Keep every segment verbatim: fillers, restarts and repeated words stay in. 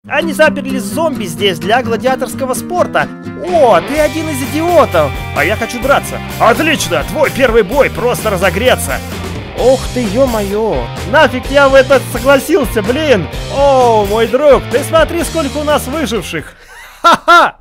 Они заперли зомби здесь для гладиаторского спорта. О, ты один из идиотов. А я хочу драться. Отлично, твой первый бой, просто разогреться. Ох ты, ё-моё. Нафиг я в это согласился, блин. О, мой друг, ты смотри, сколько у нас выживших. Ха-ха.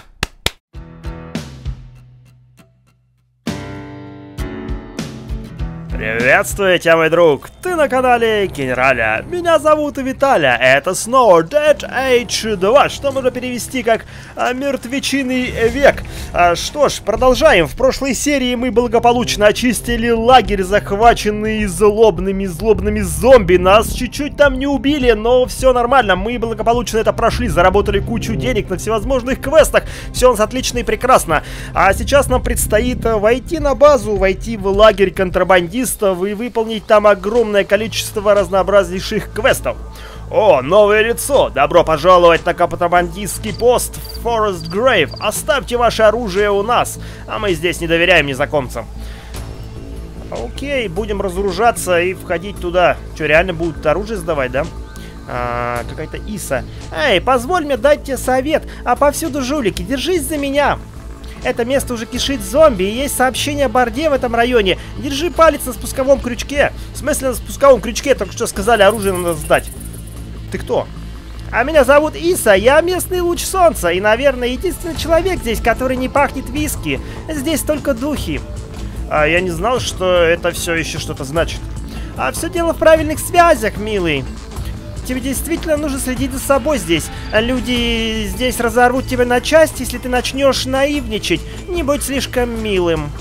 Приветствую тебя, мой друг! Ты на канале Генераля. Меня зовут Виталя. Это снова Dead Age два, что можно перевести как а, «Мертвечиный век». А, что ж, продолжаем. В прошлой серии мы благополучно очистили лагерь, захваченный злобными злобными зомби. Нас чуть-чуть там не убили, но все нормально. Мы благополучно это прошли, заработали кучу денег на всевозможных квестах. Все у нас отлично и прекрасно. А сейчас нам предстоит войти на базу, войти в лагерь контрабандистов и выполнить там огромное количество разнообразнейших квестов. О, новое лицо! Добро пожаловать на контрабандистский пост Forest Grave. Оставьте ваше оружие у нас, а мы здесь не доверяем незнакомцам. Окей, будем разоружаться и входить туда. Что, реально будут оружие сдавать, да? А, какая-то Иса. Эй, позволь мне дать тебе совет. А повсюду жулики, держись за меня. Это место уже кишит зомби, и есть сообщение о борде в этом районе. Держи палец на спусковом крючке. В смысле на спусковом крючке? Только что сказали, оружие надо сдать. Ты кто? А меня зовут Иса, я местный луч солнца. И, наверное, единственный человек здесь, который не пахнет виски. Здесь только духи. А я не знал, что это все еще что-то значит. А все дело в правильных связях, милый. Тебе действительно нужно следить за собой здесь. Люди здесь разорвут тебя на части, если ты начнешь наивничать. Не будь слишком милым.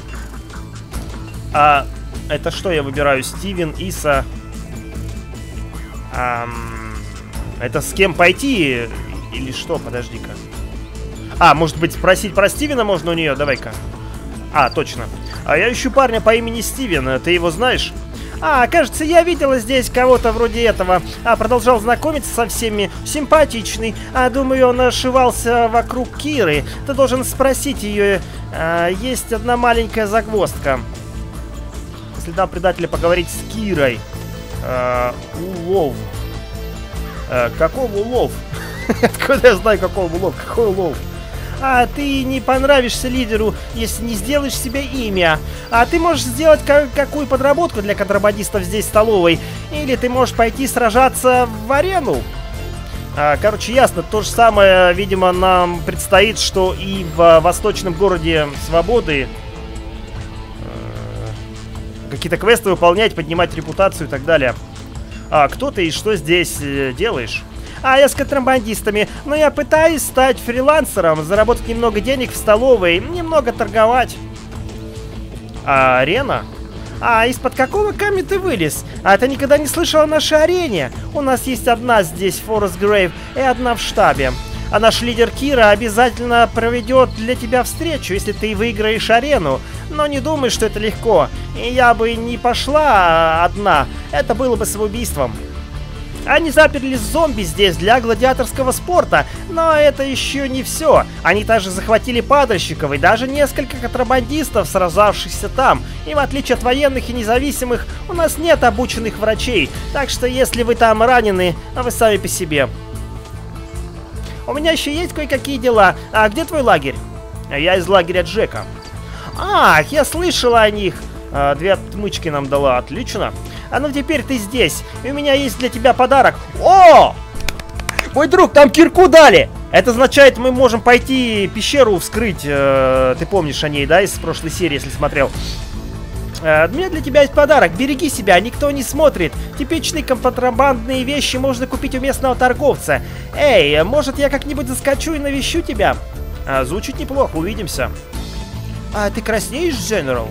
А это что я выбираю? Стивен, Иса. Ам, это с кем пойти? Или что? Подожди-ка. А, может быть, спросить про Стивена можно у нее? Давай-ка. А, точно. А я ищу парня по имени Стивен. Ты его знаешь? А, кажется, я видела здесь кого-то вроде этого. А, продолжал знакомиться со всеми. Симпатичный. А, думаю, он ошивался вокруг Киры. Ты должен спросить ее. А, есть одна маленькая загвоздка. По следам предателя поговорить с Кирой. А, улов. А, какого улов? Откуда я знаю, какого улов? Какой улов? А ты не понравишься лидеру, если не сделаешь себе имя. А ты можешь сделать ка какую подработку для контрабандистов здесь в столовой. Или ты можешь пойти сражаться в арену. А, короче, ясно, то же самое, видимо, нам предстоит, что и в восточном городе Свободы. Э, какие-то квесты выполнять, поднимать репутацию и так далее. А кто ты и что здесь э, делаешь? А я с контрабандистами, но я пытаюсь стать фрилансером, заработать немного денег в столовой, немного торговать. А арена? А из-под какого камня ты вылез? А ты никогда не слышал о нашей арене? У нас есть одна здесь, Forest Grave, и одна в штабе. А наш лидер Кира обязательно проведет для тебя встречу, если ты выиграешь арену. Но не думай, что это легко. И я бы не пошла одна, это было бы самоубийством. Они заперли зомби здесь для гладиаторского спорта, но это еще не все. Они также захватили падальщиков и даже несколько контрабандистов, сражавшихся там. И в отличие от военных и независимых, у нас нет обученных врачей, так что если вы там ранены, вы сами по себе. У меня еще есть кое-какие дела. А где твой лагерь? Я из лагеря Джека. Ах, я слышала о них. А, две отмычки нам дала, отлично. А ну теперь ты здесь, и у меня есть для тебя подарок. О! Мой друг, там кирку дали! Это означает, мы можем пойти пещеру вскрыть. Э, ты помнишь о ней, да, из прошлой серии, если смотрел. Э, у меня для тебя есть подарок. Береги себя, никто не смотрит. Типичные контрабандные вещи можно купить у местного торговца. Эй, может я как-нибудь заскочу и навещу тебя? А, звучит неплохо, увидимся. А ты краснеешь, General?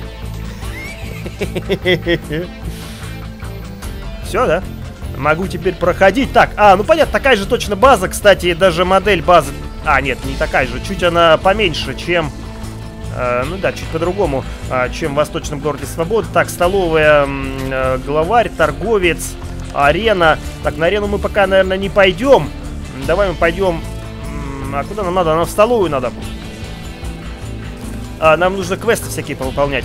Все, да? Могу теперь проходить. Так, а, ну понятно, такая же точно база, кстати, даже модель базы. А, нет, не такая же, чуть она поменьше, чем... Э, ну да, чуть по-другому, э, чем в восточном городе Свободы. Так, столовая, э, главарь, торговец, арена. Так, на арену мы пока, наверное, не пойдем. Давай мы пойдем... А куда нам надо? Нам в столовую надо. А, нам нужно квесты всякие повыполнять.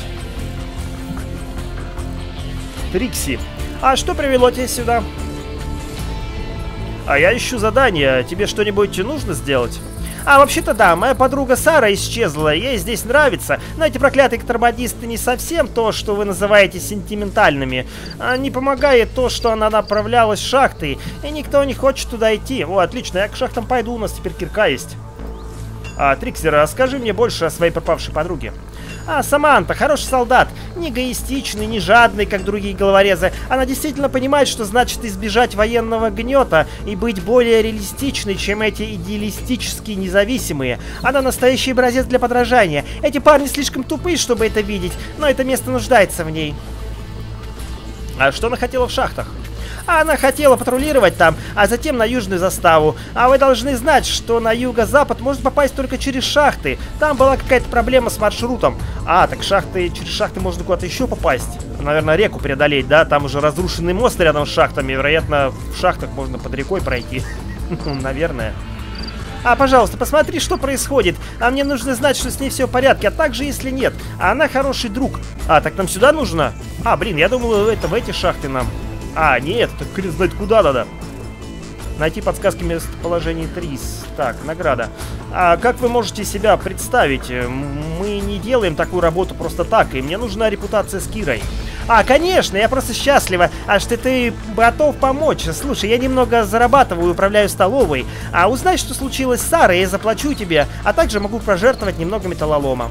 Трикси. А что привело тебя сюда? А я ищу задание. Тебе что-нибудь нужно сделать? А, вообще-то да, моя подруга Сара исчезла, ей здесь нравится, но эти проклятые контрабандисты не совсем то, что вы называете сентиментальными. А не помогает то, что она направлялась в шахты, и никто не хочет туда идти. О, отлично, я к шахтам пойду, у нас теперь кирка есть. А, Триксер, расскажи мне больше о своей пропавшей подруге. А, Саманта, хороший солдат, не эгоистичный, не жадный, как другие головорезы. Она действительно понимает, что значит избежать военного гнета и быть более реалистичной, чем эти идеалистически независимые. Она настоящий образец для подражания. Эти парни слишком тупые, чтобы это видеть, но это место нуждается в ней. А что она хотела в шахтах? А она хотела патрулировать там, а затем на южную заставу. А вы должны знать, что на юго-запад можно попасть только через шахты. Там была какая-то проблема с маршрутом. А, так шахты, через шахты можно куда-то еще попасть. Наверное, реку преодолеть, да? Там уже разрушенный мост рядом с шахтами. Вероятно, в шахтах можно под рекой пройти. Наверное. А, пожалуйста, посмотри, что происходит. А мне нужно знать, что с ней все в порядке. А также, если нет. А она хороший друг. А, так нам сюда нужно? А, блин, я думал, это в эти шахты нам. А, нет, это хрен знает куда надо. Найти подсказки местоположения Трис. Так, награда. А как вы можете себя представить? Мы не делаем такую работу просто так, и мне нужна репутация с Кирой. А, конечно, я просто счастлива, а что ты готов помочь. Слушай, я немного зарабатываю, управляю столовой. А узнай, что случилось с Сарой, я заплачу тебе, а также могу пожертвовать немного металлолома.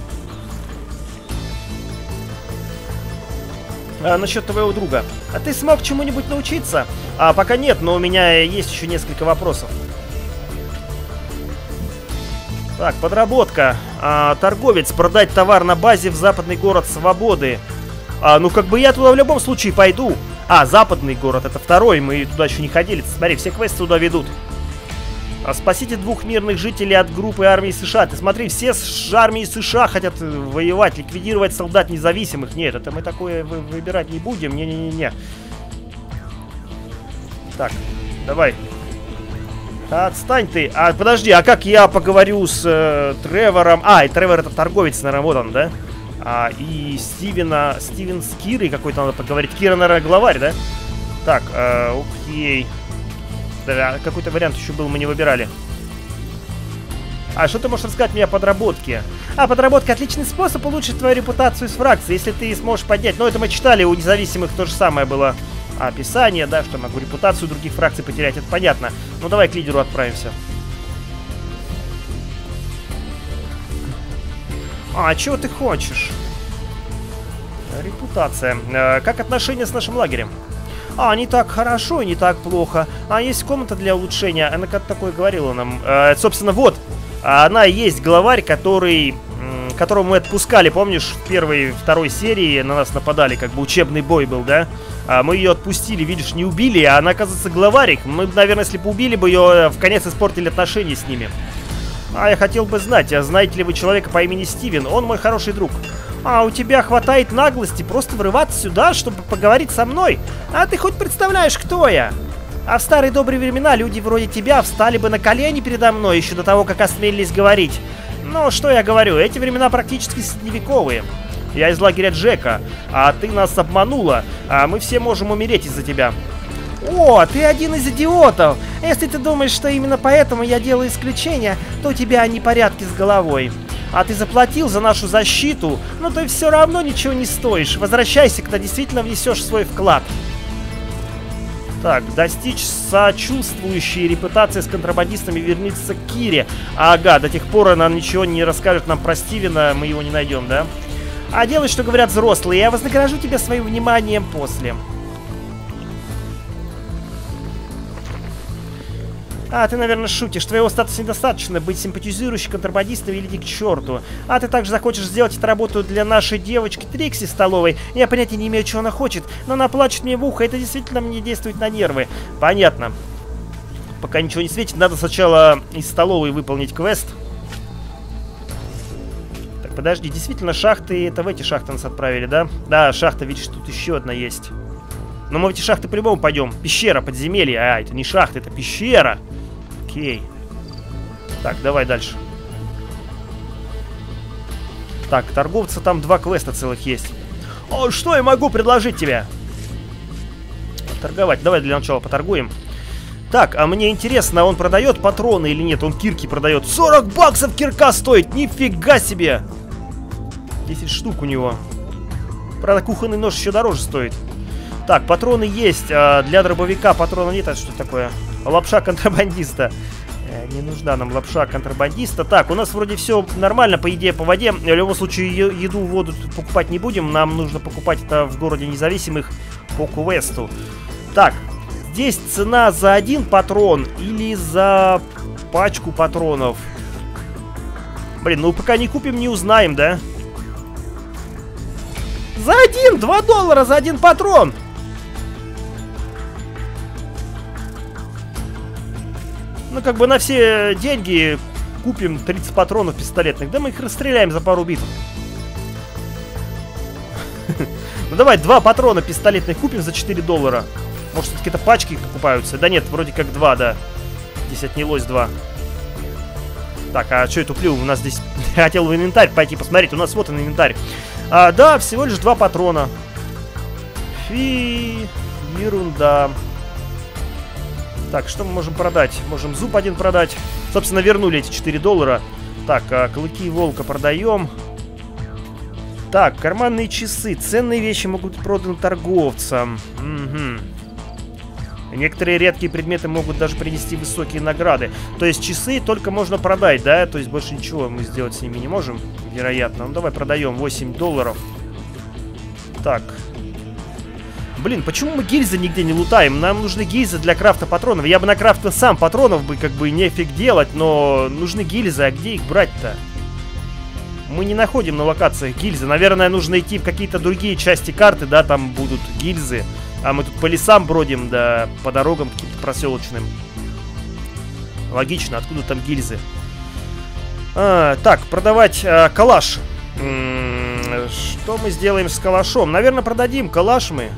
А, насчет твоего друга. А ты смог чему-нибудь научиться? А, пока нет, но у меня есть еще несколько вопросов. Так, подработка. А, торговец, продать товар на базе в западный город Свободы. А, ну, как бы я туда в любом случае пойду. А, западный город, это второй, мы туда еще не ходили. Смотри, все квесты туда ведут. А, спасите двух мирных жителей от группы армии США. Ты смотри, все с армией США хотят воевать, ликвидировать солдат независимых. Нет, это мы такое вы выбирать не будем. Не-не-не-не. Так, давай. Отстань ты. А, подожди, а как я поговорю с э, Тревором? А, и Тревор это торговец, наверное, вот он, да? А, и Стивена... Стивен с Кирой какой-то надо поговорить. Кира, наверное, главарь, да? Так, э, окей. Да, какой-то вариант еще был, мы не выбирали. А что ты можешь рассказать мне о подработке? А, подработка — отличный способ улучшить твою репутацию с фракцией, если ты сможешь поднять. Ну, это мы читали, у независимых то же самое было. А, описание, да, что могу репутацию других фракций потерять, это понятно. Ну, давай к лидеру отправимся. А, чего ты хочешь? Репутация. Э, как отношения с нашим лагерем? А, не так хорошо, не так плохо. А, есть комната для улучшения. Она как такое говорила нам. Э, собственно, вот. Она и есть главарь, который... Которого мы отпускали, помнишь, в первой, второй серии на нас нападали, как бы учебный бой был, да? А мы ее отпустили, видишь, не убили, а она, оказывается, главарик. Мы, наверное, если бы убили бы ее, в конец испортили отношения с ними. А я хотел бы знать, а знаете ли вы человека по имени Стивен? Он мой хороший друг. А у тебя хватает наглости просто врываться сюда, чтобы поговорить со мной? А ты хоть представляешь, кто я? А в старые добрые времена люди вроде тебя встали бы на колени передо мной еще до того, как осмелились говорить. Ну, что я говорю, эти времена практически средневековые. Я из лагеря Джека, а ты нас обманула, а мы все можем умереть из-за тебя. О, ты один из идиотов! Если ты думаешь, что именно поэтому я делаю исключение, то у тебя непорядки с головой. А ты заплатил за нашу защиту, но ты все равно ничего не стоишь. Возвращайся, когда действительно внесешь свой вклад. Так, достичь сочувствующей репутации с контрабандистами, вернется к Кире. Ага, до тех пор она ничего не расскажет нам про Стивена, мы его не найдем, да? А делай, что говорят взрослые, я вознагражу тебя своим вниманием после. А, ты, наверное, шутишь. Твоего статуса недостаточно быть симпатизирующим контрабандистом или иди к черту. А ты также захочешь сделать эту работу для нашей девочки Трикси столовой. Я понятия не имею, чего она хочет, но она плачет мне в ухо. Это действительно мне действует на нервы. Понятно. Пока ничего не светит, надо сначала из столовой выполнить квест. Так, подожди, действительно, шахты... Это в эти шахты нас отправили, да? Да, шахта, видишь, тут еще одна есть. Но мы в эти шахты по-любому пойдем. Пещера, подземелье. А, это не шахта, это пещера. Окей. Так, давай дальше. Так, торговца там два квеста целых есть. О, что я могу предложить тебе? Торговать. Давай для начала поторгуем. Так, а мне интересно, он продает патроны или нет? Он кирки продает. сорок баксов кирка стоит! Нифига себе! десять штук у него. Правда, кухонный нож еще дороже стоит. Так, патроны есть. А для дробовика патрона нет. А что такое? Лапша контрабандиста. Э, не нужна нам лапша контрабандиста. Так, у нас вроде все нормально, по идее, по воде. В любом случае, еду, воду покупать не будем. Нам нужно покупать это в городе независимых по квесту. Так. Здесь цена за один патрон или за пачку патронов? Блин, ну пока не купим, не узнаем, да? За один! два доллара за один патрон! Ну, как бы на все деньги купим тридцать патронов пистолетных. Да мы их расстреляем за пару битв. Ну давай, два патрона пистолетных купим за четыре доллара. Может, все-таки это пачки покупаются? Да нет, вроде как два, да. Здесь отнялось два. Так, а что я туплю? У нас здесь... Я хотел в инвентарь пойти посмотреть. У нас вот он инвентарь. А, да, всего лишь два патрона. Фи... Ерунда. Так, что мы можем продать? Можем зуб один продать. Собственно, вернули эти четыре доллара. Так, а, клыки волка продаем. Так, карманные часы. Ценные вещи могут быть проданы торговцам. Угу. Некоторые редкие предметы могут даже принести высокие награды. То есть часы только можно продать, да? То есть больше ничего мы сделать с ними не можем, вероятно. Ну давай продаем восемь долларов. Так. Блин, почему мы гильзы нигде не лутаем? Нам нужны гильзы для крафта патронов. Я бы накрафтил сам патронов бы как бы нефиг делать, но нужны гильзы, а где их брать-то? Мы не находим на локациях гильзы. Наверное, нужно идти в какие-то другие части карты, да, там будут гильзы. А мы тут по лесам бродим, да по дорогам каким-то проселочным. Логично, откуда там гильзы? А, так, продавать а, калаш. М-м, что мы сделаем с калашом? Наверное, продадим калаш мы.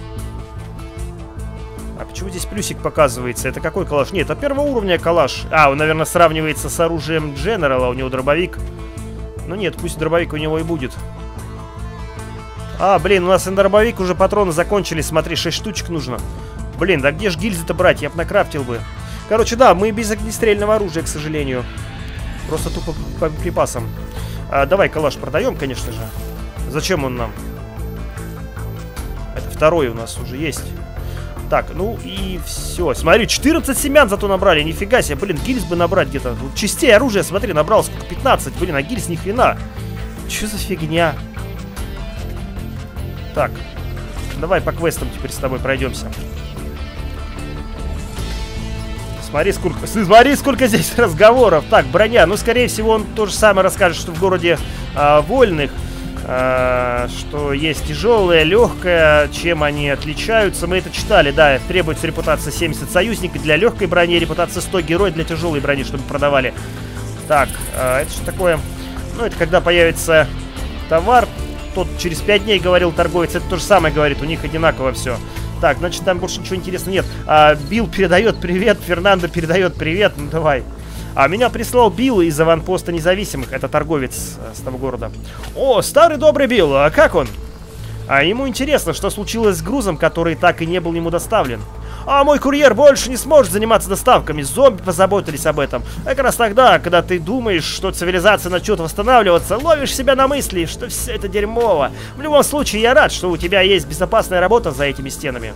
А почему здесь плюсик показывается? Это какой калаш? Нет, это первого уровня калаш. А, он, наверное, сравнивается с оружием Дженерала. У него дробовик. Ну нет, пусть дробовик у него и будет. А, блин, у нас на дробовик уже патроны закончились. Смотри, шесть штучек нужно. Блин, да где ж гильзы-то брать? Я бы накрафтил бы. Короче, да, мы без огнестрельного оружия, к сожалению. Просто тупо по припасам. А, давай калаш продаем, конечно же. Зачем он нам? Это второй у нас уже есть. Так, ну и все. Смотри, четырнадцать семян зато набрали. Нифига себе. Блин, гильз бы набрать где-то. Частей оружия, смотри, набрал сколько? пятнадцать. Блин, а гильз ни хрена. Че за фигня? Так, давай по квестам теперь с тобой пройдемся. Смотри, сколько, смотри, сколько здесь разговоров. Так, броня. Ну, скорее всего, он то же самое расскажет, что в городе а, вольных. А, что есть тяжелая, легкая. Чем они отличаются? Мы это читали, да. Требуется репутация семьдесят союзников для легкой брони, репутация сто герой для тяжелой брони, чтобы продавали. Так, а, это что такое? Ну, это когда появится товар. Тот через пять дней говорил торговец, это то же самое говорит, у них одинаково все. Так, значит, там больше ничего интересного нет. А, Билл передает привет, Фернандо передает привет, ну давай. А меня прислал Билл из аванпоста независимых, это торговец а, с того города. О, старый добрый Билл, а как он? А ему интересно, что случилось с грузом, который так и не был ему доставлен. А мой курьер больше не сможет заниматься доставками. Зомби позаботились об этом. Как раз тогда, когда ты думаешь, что цивилизация начнет восстанавливаться, ловишь себя на мысли, что все это дерьмово. В любом случае, я рад, что у тебя есть безопасная работа за этими стенами.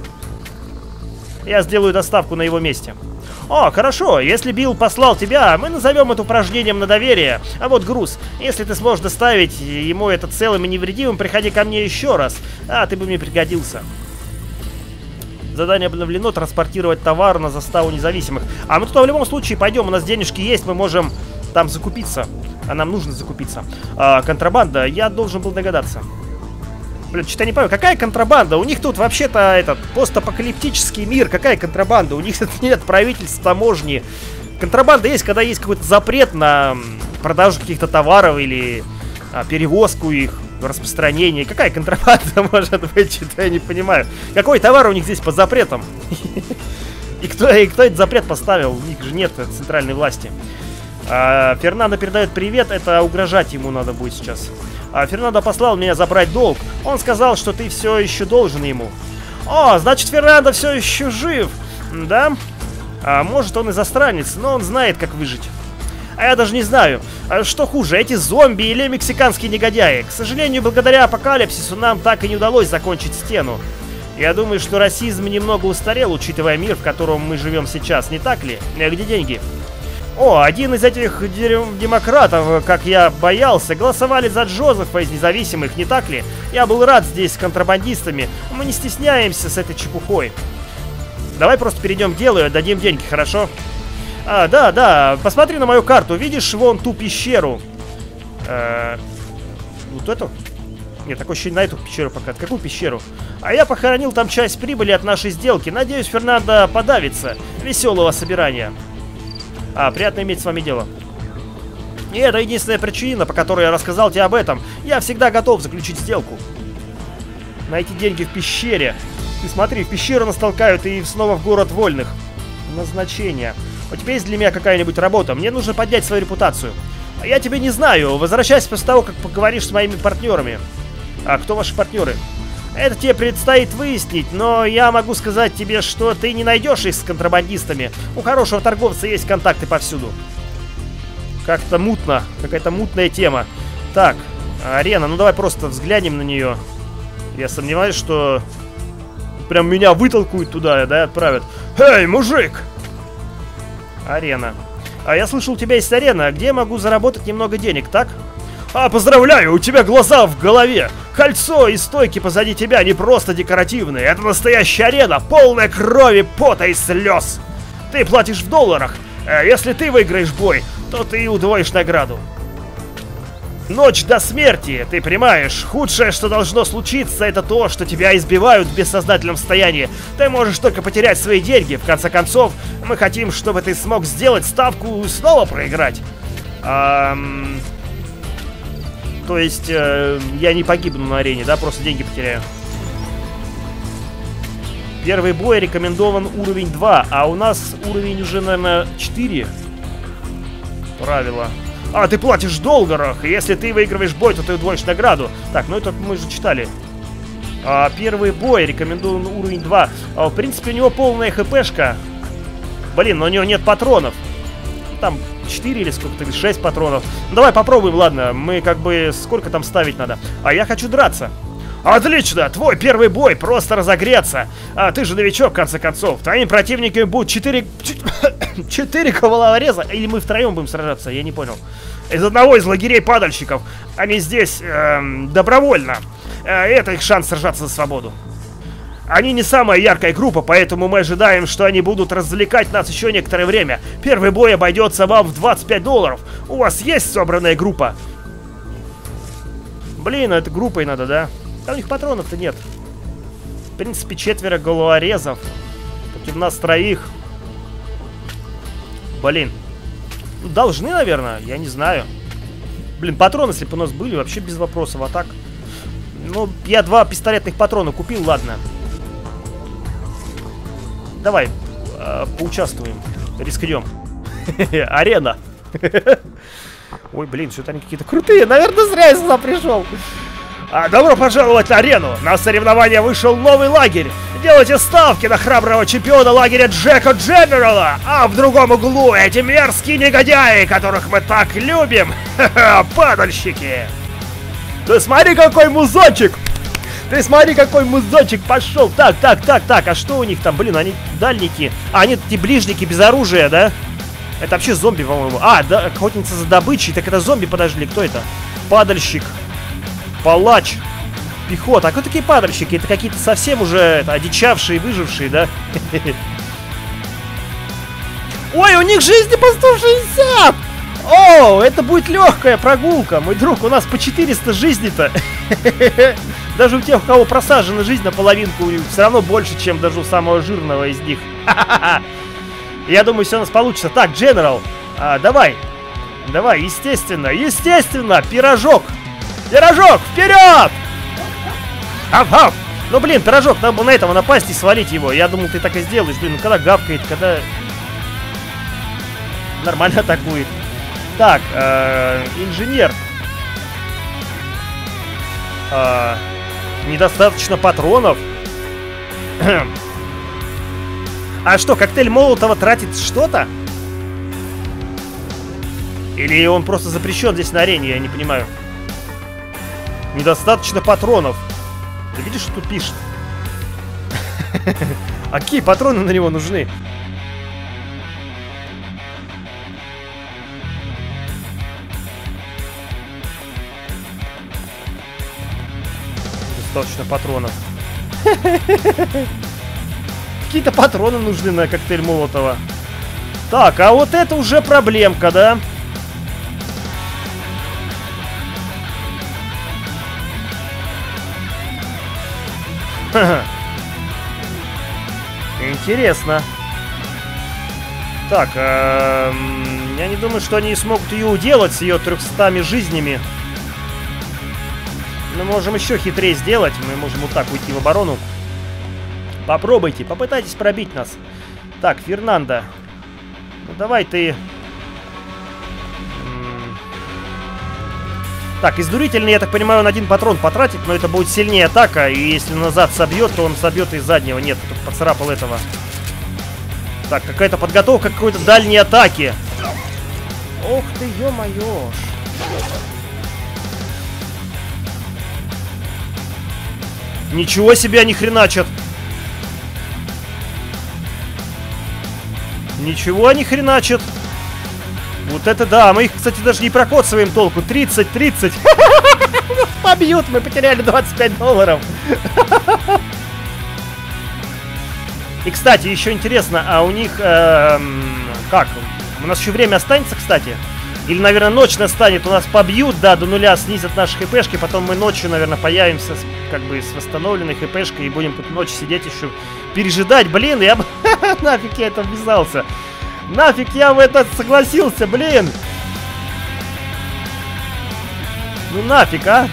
Я сделаю доставку на его месте. О, хорошо, если Билл послал тебя, мы назовем это упражнением на доверие. А вот груз. Если ты сможешь доставить ему это целым и невредимым, приходи ко мне еще раз. А, ты бы мне пригодился. Задание обновлено, транспортировать товар на заставу независимых. А мы туда в любом случае пойдем, у нас денежки есть, мы можем там закупиться. А нам нужно закупиться. А, контрабанда, я должен был догадаться. Блин, что-то я не понимаю, какая контрабанда? У них тут вообще-то этот постапокалиптический мир. Какая контрабанда? У них тут нет правительств, таможни. Контрабанда есть, когда есть какой-то запрет на продажу каких-то товаров или а, перевозку их. Распространение. Какая контрабанда может быть? Что-то я не понимаю. Какой товар у них здесь под запретом? И кто, и кто этот запрет поставил? У них же нет центральной власти. А, Фернандо передает привет. Это угрожать ему надо будет сейчас. А, Фернандо послал меня забрать долг. Он сказал, что ты все еще должен ему. О, значит, Фернандо все еще жив. Да? А может, он и засранец, но он знает, как выжить. А я даже не знаю, что хуже, эти зомби или мексиканские негодяи. К сожалению, благодаря апокалипсису нам так и не удалось закончить стену. Я думаю, что расизм немного устарел, учитывая мир, в котором мы живем сейчас, не так ли? Где деньги? О, один из этих демократов, как я боялся, голосовали за Джозефа из независимых, не так ли? Я был рад здесь с контрабандистами. Мы не стесняемся с этой чепухой. Давай просто перейдем к делу и отдадим деньги, хорошо? А, да, да, посмотри на мою карту. Видишь вон ту пещеру? Э-э- вот эту? Нет, такое ощущение, на эту пещеру пока. Какую пещеру? А я похоронил там часть прибыли от нашей сделки. Надеюсь, Фернандо подавится. Веселого собирания. А, приятно иметь с вами дело. И это единственная причина, по которой я рассказал тебе об этом. Я всегда готов заключить сделку. Найти деньги в пещере. Ты смотри, в пещеру нас толкают и снова в город вольных. Назначение. У тебя есть для меня какая-нибудь работа? Мне нужно поднять свою репутацию. А я тебя не знаю. Возвращайся после того, как поговоришь с моими партнерами. А кто ваши партнеры? Это тебе предстоит выяснить, но я могу сказать тебе, что ты не найдешь их с контрабандистами. У хорошего торговца есть контакты повсюду. Как-то мутно. Какая-то мутная тема. Так, арена. Ну давай просто взглянем на нее. Я сомневаюсь, что прям меня вытолкают туда, да, отправят. Эй, мужик! Арена. А я слышал, у тебя есть арена, где я могу заработать немного денег, так? А, поздравляю, у тебя глаза в голове. Кольцо и стойки позади тебя не просто декоративные. Это настоящая арена, полная крови, пота и слез. Ты платишь в долларах. А если ты выиграешь бой, то ты удвоишь награду. Ночь до смерти, ты понимаешь, худшее, что должно случиться, это то, что тебя избивают в бессознательном состоянии. Ты можешь только потерять свои деньги. В конце концов, мы хотим, чтобы ты смог сделать ставку и снова проиграть. Ам... То есть, э, я не погибну на арене, да, просто деньги потеряю. Первый бой рекомендован уровень два, а у нас уровень уже, наверное, четыре. Правило. А, ты платишь в долларах, и если ты выигрываешь бой, то ты удвоишь награду. Так, ну это мы же читали. А, первый бой рекомендован уровень два. А, в принципе, у него полная хпшка. Блин, но у него нет патронов. Там четыре или сколько-то, или шесть патронов. Ну, давай попробуем, ладно. Мы как бы... Сколько там ставить надо? А я хочу драться. Отлично! Твой первый бой, просто разогреться. А ты же новичок, в конце концов. Твоими противниками будут четыре... Четыре головореза. Или мы втроем будем сражаться, я не понял. Из одного из лагерей падальщиков. Они здесь эм, добровольно. Э, это их шанс сражаться за свободу. Они не самая яркая группа, поэтому мы ожидаем, что они будут развлекать нас еще некоторое время. Первый бой обойдется вам в двадцать пять долларов. У вас есть собранная группа? Блин, это группой надо, да? А у них патронов-то нет. В принципе, четверо головорезов. Против нас троих. Блин. Ну, должны, наверное, я не знаю. Блин, патроны, если бы у нас были, вообще без вопросов. А так... Ну, я два пистолетных патрона купил, ладно. Давай, э, поучаствуем. Рискнем. Арена. Ой, блин, что-то они какие-то крутые. Наверное, зря я сюда пришел. А, добро пожаловать на арену. На соревнования вышел новый лагерь. Делайте ставки на храброго чемпиона лагеря Джека Дженерала. А в другом углу эти мерзкие негодяи, которых мы так любим. Ха-ха, падальщики. Ты смотри, какой музончик. Ты смотри, какой музончик пошел. Так, так, так, так. А что у них там? Блин, они дальники. А, они эти ближники без оружия, да? Это вообще зомби, по-моему. А, да, охотница за добычей. Так это зомби, подожди, кто это? Падальщик. Палач. Пехота. А кто такие падальщики? Это какие-то совсем уже это, одичавшие, выжившие, да? Ой, у них жизни по сто шестьдесят! О, это будет легкая прогулка, мой друг. У нас по четыреста жизней-то. Даже у тех, у кого просажена жизнь наполовинку, все равно больше, чем даже у самого жирного из них. Я думаю, все у нас получится. Так, Дженерал, а, давай. Давай, естественно, естественно, пирожок. Пирожок, вперед! Ав-ав! Ну, блин, пирожок, надо было на этого напасть и свалить его. Я думал, ты так и сделаешь. Блин, ну когда гавкает, когда... Нормально атакует. Так, э, инженер. Э, недостаточно патронов. А что, коктейль Молотова тратит что-то? Или он просто запрещен здесь на арене, я не понимаю. Недостаточно патронов. Ты видишь, что тут пишет? А какие патроны на него нужны? Достаточно патронов. Какие-то патроны нужны на коктейль Молотова. Так, а вот это уже проблемка, да? Ха-ха. Интересно. Так, эм, я не думаю, что они смогут ее уделать с ее трехстами жизнями. Мы можем еще хитрее сделать. Мы можем вот так уйти в оборону. Попробуйте, попытайтесь пробить нас. Так, Фернандо. Ну давай ты... Так, издурительный, я так понимаю, он один патрон потратит, но это будет сильнее атака. И если назад собьет, то он собьет из заднего. Нет, тут поцарапал этого. Так, какая-то подготовка к какой-то дальней атаке. Ох ты, ё-моё. Ничего себе они хреначат. Ничего они хреначат. Вот это да, мы их, кстати, даже не прокоцываем толку. тридцать, тридцать. Побьют, мы потеряли двадцать пять долларов. И, кстати, еще интересно, а у них... Э, как? У нас еще время останется, кстати? Или, наверное, ночь настанет, у нас побьют, да, до нуля снизят наши хпшки, потом мы ночью, наверное, появимся с, как бы с восстановленной хпшкой и будем тут ночь сидеть еще, пережидать. Блин, я... Нафиг я это ввязался. Нафиг я в это согласился, блин! Ну нафиг, а?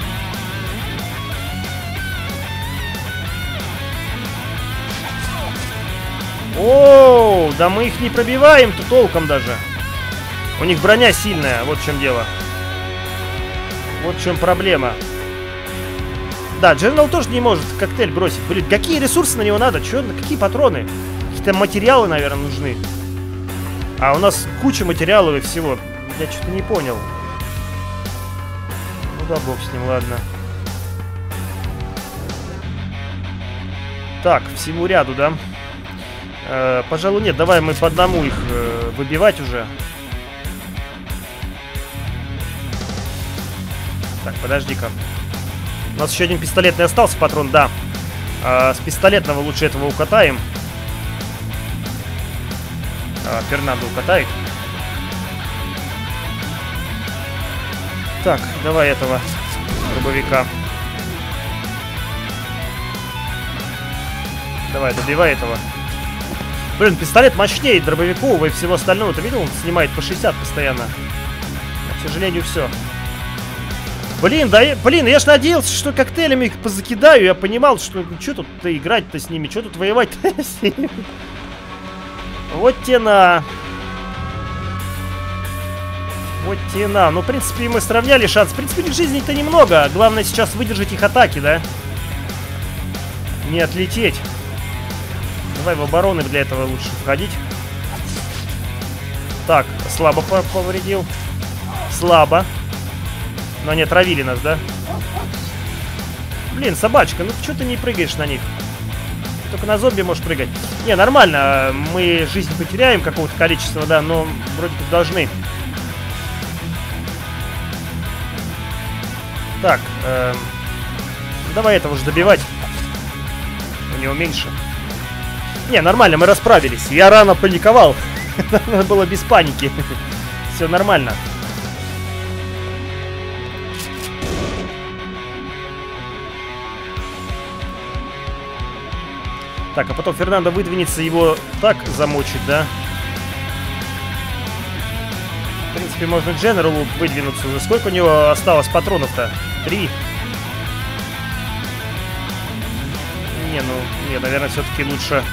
О, да мы их не пробиваем-то толком даже. У них броня сильная, вот в чем дело. Вот в чем проблема. Да, Джернал тоже не может коктейль бросить. Блин, какие ресурсы на него надо? Чё, какие патроны? Какие-то материалы, наверное, нужны. А у нас куча материалов и всего. Я что-то не понял. Ну да, бог с ним, ладно. Так, всему ряду, да? Э, пожалуй, нет, давай мы по одному их э, выбивать уже. Так, подожди-ка. У нас еще один пистолетный остался патрон, да. Э, с пистолетного лучше этого укатаем. А, Фернандо укатает. Так, давай этого дробовика. Давай, добивай этого. Блин, пистолет мощнее дробовику и всего остального. Ты видел, он снимает по шестьдесят постоянно. Но, к сожалению, все. Блин, да, я, блин, я ж надеялся, что коктейлями их позакидаю. Я понимал, что ну, что тут-то играть-то с ними, что тут воевать-то с ними. Вот те на. Вот те на. Ну, в принципе, мы сравняли шанс. В принципе, их жизней-то немного. Главное сейчас выдержать их атаки, да? Не отлететь. Давай в обороны для этого лучше входить. Так, слабо повредил. Слабо. Но они отравили нас, да? Блин, собачка, ну что ты не прыгаешь на них? Только на зомби можешь прыгать. Не, нормально. Мы жизнь потеряем какого-то количества, да, но вроде как должны. Так, эм, давай этого же добивать. У него меньше. Не, нормально, мы расправились. Я рано паниковал. Надо было без паники. Все нормально. Так, а потом Фернандо выдвинется, его так замочить, да? В принципе, можно к Дженералу выдвинуться уже. Сколько у него осталось патронов-то? Три. Не, ну, не, наверное, все-таки лучше...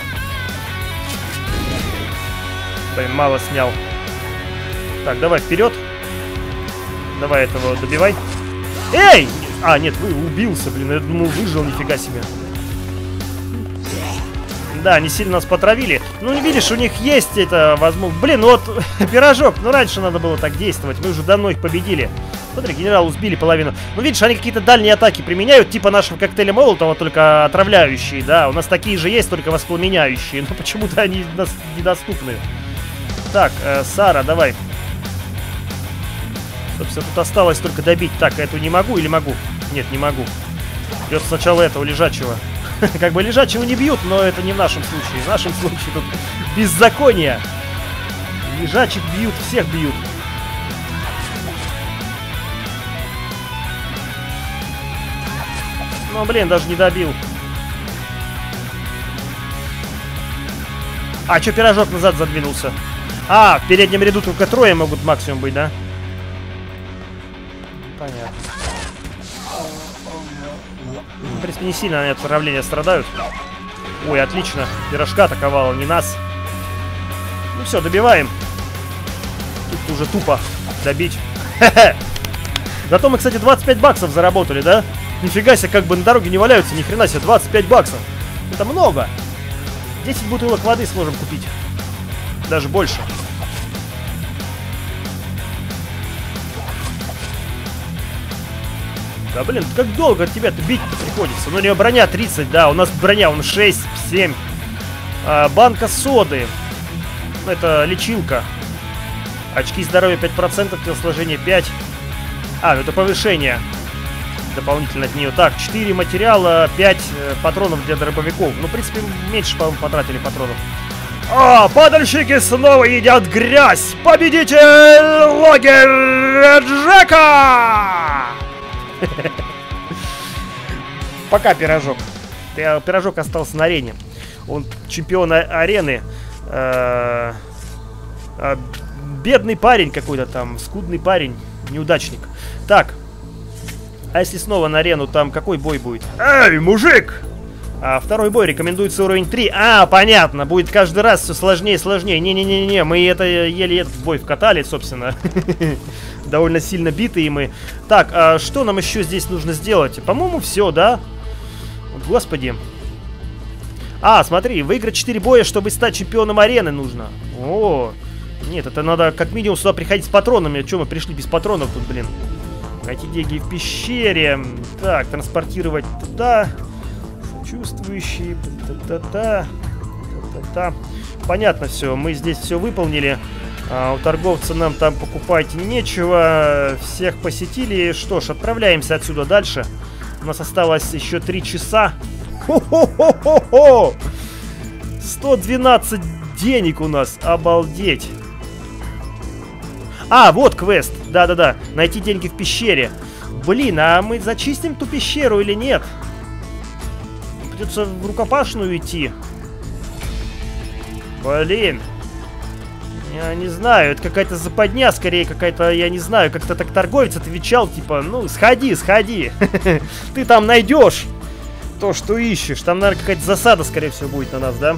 Блин, мало снял. Так, давай вперед. Давай этого добивай. Эй! А, нет, вы убился, блин. Я думал, выжил, нифига себе. Да, они сильно нас потравили. Ну, видишь, у них есть это возможно. Блин, ну вот пирожок. Ну, раньше надо было так действовать. Мы уже давно их победили. Смотри, генерал сбили половину. Ну, видишь, они какие-то дальние атаки применяют, типа нашего коктейля Молотова, только отравляющие, да. У нас такие же есть, только воспламеняющие. Но почему-то они недоступны. Так, э, Сара, давай. Собственно, тут осталось только добить. Так, эту не могу или могу? Нет, не могу. Придется сначала этого лежачего. Как бы лежачего не бьют, но это не в нашем случае. В нашем случае тут беззаконие. Лежачих бьют, всех бьют. Ну, блин, даже не добил. А, чё пирожок назад задвинулся? А, в переднем ряду только трое могут максимум быть, да? Понятно. В принципе, не сильно они от отравления страдают. Ой, отлично. Пирожка атаковала, не нас. Ну все, добиваем. Тут уже тупо добить. Зато мы, кстати, двадцать пять баксов заработали, да? Нифига себе, как бы на дороге не валяются, ни хрена себе, двадцать пять баксов. Это много. десять бутылок воды сможем купить. Даже больше. Да блин, как долго от тебя-то бить-то приходится? Ну, у него броня тридцать, да, у нас броня, он шесть, семь. А, банка соды. Это лечилка. Очки здоровья пять процентов, телосложение пять. А, ну это повышение. Дополнительно от нее. Так, четыре материала, пять э, патронов для дробовиков. Ну, в принципе, меньше, по-моему, потратили патронов. А, падальщики снова едят грязь! Победитель лагерь Джека! Пока, пирожок. Пирожок остался на арене. Он чемпион арены. Бедный парень какой-то там. Скудный парень. Неудачник. Так. А если снова на арену, там какой бой будет? Эй, мужик! А, второй бой рекомендуется уровень три. А, понятно. Будет каждый раз все сложнее и сложнее. Не-не-не-не. Мы это еле этот бой вкатали, собственно. Довольно сильно битые мы. Так, а что нам еще здесь нужно сделать? По-моему, все, да? Господи. А, смотри, выиграть четыре боя, чтобы стать чемпионом арены нужно. О, нет, это надо как минимум сюда приходить с патронами. Че мы пришли без патронов тут, блин? Найти деньги в пещере. Так, транспортировать туда. Чувствующие. Та-та-та. Та-та-та. Понятно все, мы здесь все выполнили. А у торговца нам там покупать нечего. Всех посетили. Что ж, отправляемся отсюда дальше. У нас осталось еще три часа. Хо-хо-хо-хо-хо! сто двенадцать денег у нас. Обалдеть. А, вот квест. Да-да-да. Найти деньги в пещере. Блин, а мы зачистим ту пещеру или нет? Придется в рукопашную идти. Блин. Я не знаю, это какая-то западня, скорее какая-то, я не знаю, как-то так торговец отвечал, типа, ну, сходи, сходи. Ты там найдешь то, что ищешь. Там, наверное, какая-то засада, скорее всего, будет на нас, да?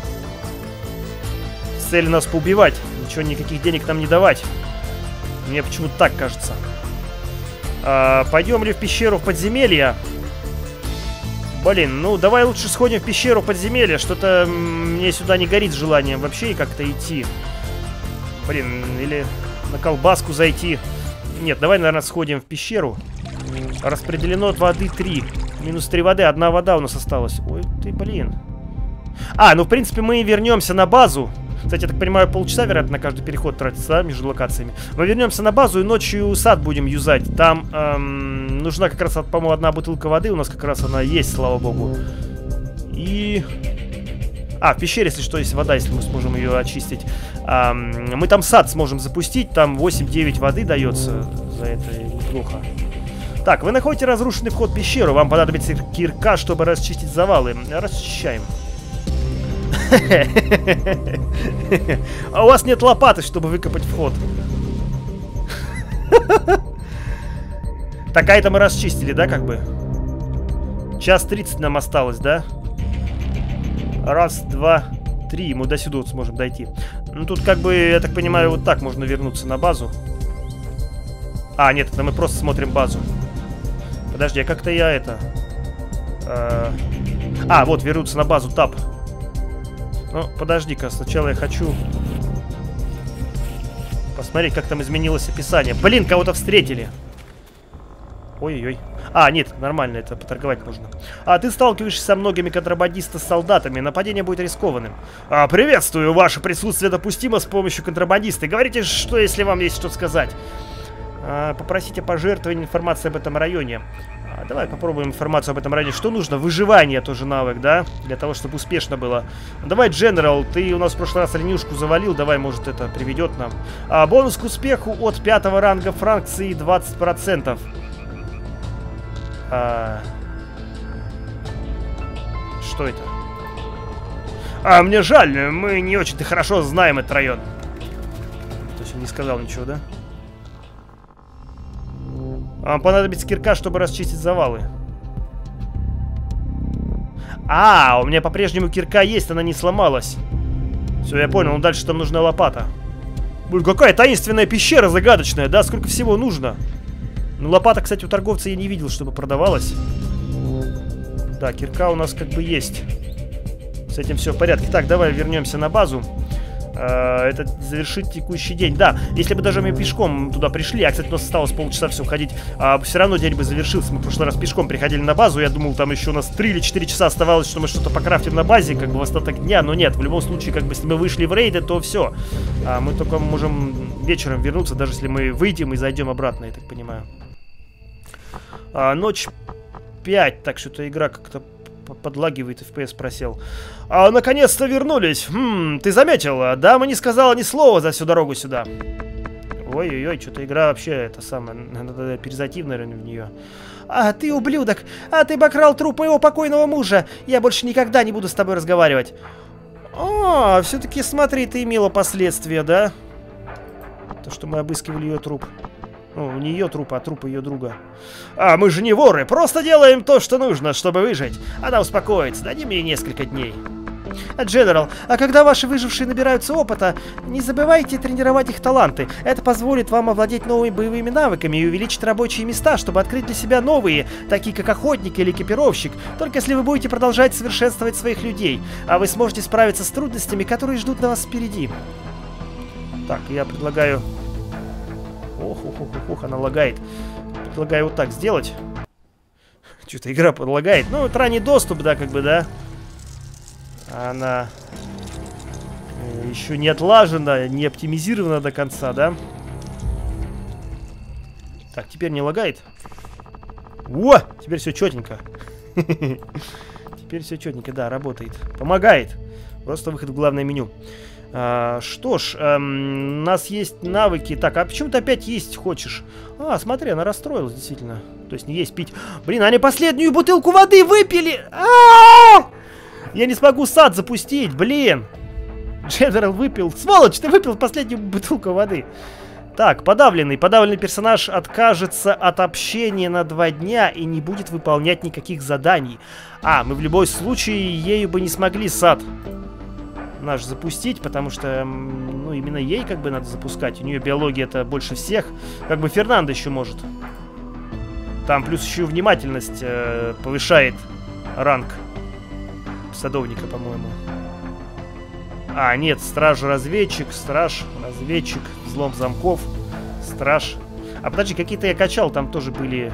С целью нас поубивать. Ничего, никаких денег нам не давать. Мне почему-то так кажется. А, пойдем ли в пещеру в подземелье? Блин, ну, давай лучше сходим в пещеру в подземелье. Что-то мне сюда не горит желанием вообще как-то идти. Блин, или на колбаску зайти. Нет, давай, наверное, сходим в пещеру. Распределено от воды три. Минус три воды, одна вода у нас осталась. Ой, ты, блин. А, ну, в принципе, мы вернемся на базу. Кстати, я так понимаю, полчаса, вероятно, на каждый переход тратится, да, между локациями. Мы вернемся на базу и ночью сад будем юзать. Там эм, нужна как раз, по-моему, одна бутылка воды. У нас как раз она есть, слава богу. И... А, в пещере, если что, есть вода, если мы сможем ее очистить. А, мы там сад сможем запустить, там восемь-девять воды дается за это, неплохо. Так, вы находите разрушенный вход в пещеру. Вам понадобится кирка, чтобы расчистить завалы. Расчищаем. А у вас нет лопаты, чтобы выкопать вход. Так, а это мы расчистили, да, как бы? Час тридцать нам осталось, да? Раз, два, три. Мы до сюда вот сможем дойти. Ну, тут как бы, я так понимаю, вот так можно вернуться на базу. А, нет, это мы просто смотрим базу. Подожди, а как-то я это... А, а вот, вернуться на базу, тап. Ну, подожди-ка, сначала я хочу посмотреть, как там изменилось описание. Блин, кого-то встретили. Ой-ой-ой. А, нет, нормально, это поторговать нужно. А ты сталкиваешься со многими контрабандистами-солдатами. Нападение будет рискованным. А, приветствую, ваше присутствие допустимо с помощью контрабандиста. Говорите, что если вам есть что сказать. А, попросите пожертвовать информацией об этом районе. А, давай попробуем информацию об этом районе. Что нужно? Выживание тоже навык, да? Для того, чтобы успешно было. Давай, General, ты у нас в прошлый раз ленюшку завалил. Давай, может, это приведет нам. А, бонус к успеху от пятого ранга фракции двадцать процентов. А... Что это? А, мне жаль, мы не очень-то хорошо знаем этот район. То есть он не сказал ничего, да? Вам понадобится кирка, чтобы расчистить завалы. А, у меня по-прежнему кирка есть, она не сломалась. Все, я понял, ну дальше там нужна лопата. Блин, какая таинственная пещера загадочная, да? Сколько всего нужно? Ну, лопата, кстати, у торговца я не видел, чтобы продавалась. Да, кирка у нас как бы есть. С этим все в порядке. Так, давай вернемся на базу. Э, это завершить текущий день. Да, если бы даже мы пешком туда пришли, а, кстати, у нас осталось полчаса все ходить, а, все равно день бы завершился. Мы в прошлый раз пешком приходили на базу. Я думал, там еще у нас три или четыре часа оставалось, что мы что-то покрафтим на базе, как бы в остаток дня. Но нет, в любом случае, как бы, если мы вышли в рейды, то все. А, мы только можем вечером вернуться, даже если мы выйдем и зайдем обратно, я так понимаю. А, ночь пять, так что-то игра как-то подлагивает, эф пи эс просел. А, наконец-то вернулись. Хм, ты заметил? Дама не сказала ни слова за всю дорогу сюда. Ой-ой-ой, что-то игра вообще это самое, надо перезайти, наверное, в нее. А, ты ублюдок! А, ты обокрал труп моего покойного мужа! Я больше никогда не буду с тобой разговаривать. А, все-таки смотри, ты имела последствия, да? То, что мы обыскивали ее труп. Ну, не ее труп, а труп ее друга. А мы же не воры, просто делаем то, что нужно, чтобы выжить. Она успокоится, дадим ей несколько дней. Дженерал, а когда ваши выжившие набираются опыта, не забывайте тренировать их таланты. Это позволит вам овладеть новыми боевыми навыками и увеличить рабочие места, чтобы открыть для себя новые, такие как охотник или экипировщик. Только если вы будете продолжать совершенствовать своих людей, а вы сможете справиться с трудностями, которые ждут на вас впереди. Так, я предлагаю... Ох, ох, ох, ох, ох, она лагает. Предлагаю вот так сделать. Что-то игра подлагает. Ну, вот ранний доступ, да, как бы, да. Она еще не отлажена, не оптимизирована до конца, да. Так, теперь не лагает. О, теперь все четенько. Теперь все четенько, да, работает. Помогает. Просто выход в главное меню. А, что ж, эм, у нас есть навыки. Так, а почему ты опять есть хочешь? А, смотри, она расстроилась, действительно. То есть не есть, пить. Блин, они последнюю бутылку воды выпили! А-а-а! Я не смогу сад запустить, блин! Дженерал выпил. Сволочь, ты выпил последнюю бутылку воды. Так, подавленный. Подавленный персонаж откажется от общения на два дня и не будет выполнять никаких заданий. А, мы в любом случае ею бы не смогли сад наш запустить, потому что, ну, именно ей как бы надо запускать. У нее биология это больше всех. Как бы Фернандо еще может. Там плюс еще внимательность э, повышает ранг садовника, по-моему. А, нет, страж-разведчик, страж-разведчик, взлом замков, страж. А подожди, какие-то я качал, там тоже были...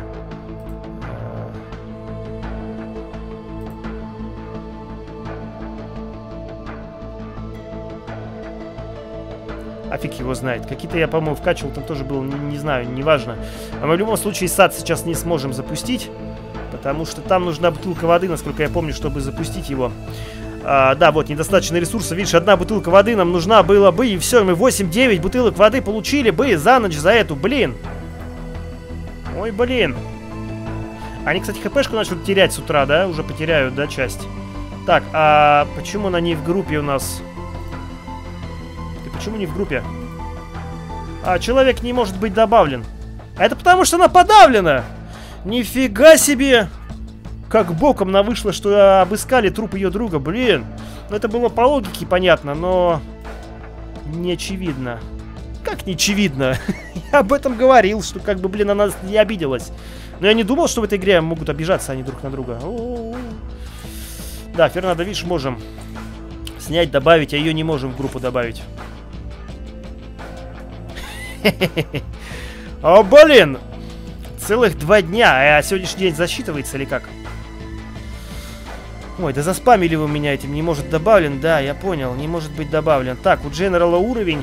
А фиг его знает. Какие-то я, по-моему, вкачивал, там тоже был, не, не знаю, неважно. А мы в любом случае сад сейчас не сможем запустить, потому что там нужна бутылка воды, насколько я помню, чтобы запустить его. А, да, вот, недостаточно ресурсов. Видишь, одна бутылка воды нам нужна была бы, и все, мы восемь-девять бутылок воды получили бы за ночь за эту, блин. Ой, блин. Они, кстати, хпшку начали терять с утра, да? Уже потеряют, да, часть. Так, а почему она не в группе у нас... Почему не в группе? А, человек не может быть добавлен. А это потому, что она подавлена! Нифига себе! Как боком она вышла, что обыскали труп ее друга. Блин! Ну, это было по логике понятно, но... Не очевидно. Как не очевидно? Я об этом говорил, что как бы, блин, она не обиделась. Но я не думал, что в этой игре могут обижаться они друг на друга. О-о-о. Да, Фернандо, видишь, можем... Снять, добавить, а ее не можем в группу добавить. О, блин! Целых два дня, а сегодняшний день засчитывается или как? Ой, да заспамили вы меня этим, не может добавлен, да, я понял, не может быть добавлен. Так, у Дженерала уровень.